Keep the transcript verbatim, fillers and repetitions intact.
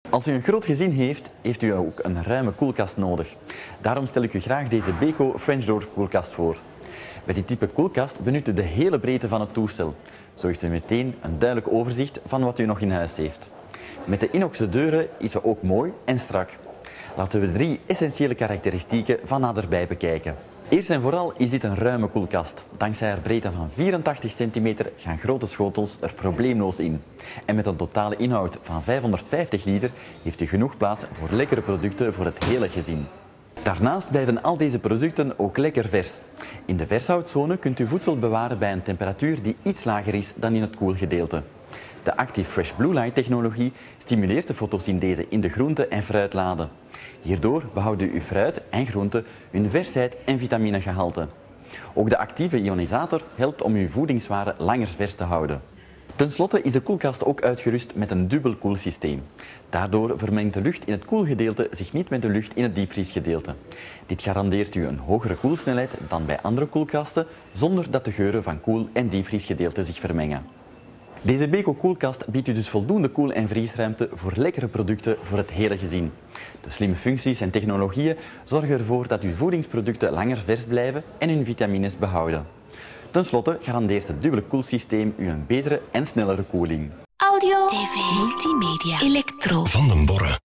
Als u een groot gezin heeft, heeft u ook een ruime koelkast nodig. Daarom stel ik u graag deze Beko French Door koelkast voor. Bij dit type koelkast benut u de hele breedte van het toestel. Zo heeft u meteen een duidelijk overzicht van wat u nog in huis heeft. Met de inoxen deuren is ze ook mooi en strak. Laten we drie essentiële karakteristieken van naderbij bekijken. Eerst en vooral is dit een ruime koelkast. Dankzij haar breedte van vierentachtig centimeter gaan grote schotels er probleemloos in. En met een totale inhoud van vijfhonderdvijftig liter heeft u genoeg plaats voor lekkere producten voor het hele gezin. Daarnaast blijven al deze producten ook lekker vers. In de vershoutzone kunt u voedsel bewaren bij een temperatuur die iets lager is dan in het koelgedeelte. De Active Fresh Blue Light technologie stimuleert de fotosynthese in de groente- en fruitladen. Hierdoor behouden uw fruit en groenten hun versheid en vitaminegehalte. Ook de actieve ionisator helpt om uw voedingswaren langer vers te houden. Ten slotte is de koelkast ook uitgerust met een dubbel koelsysteem. Daardoor vermengt de lucht in het koelgedeelte zich niet met de lucht in het diepvriesgedeelte. Dit garandeert u een hogere koelsnelheid dan bij andere koelkasten, zonder dat de geuren van koel- en diepvriesgedeelte zich vermengen. Deze Beko koelkast biedt u dus voldoende koel- en vriesruimte voor lekkere producten voor het hele gezin. De slimme functies en technologieën zorgen ervoor dat uw voedingsproducten langer vers blijven en hun vitamines behouden. Ten slotte garandeert het dubbele koelsysteem u een betere en snellere koeling. Audio, T V, multimedia, elektro. Van den Borre.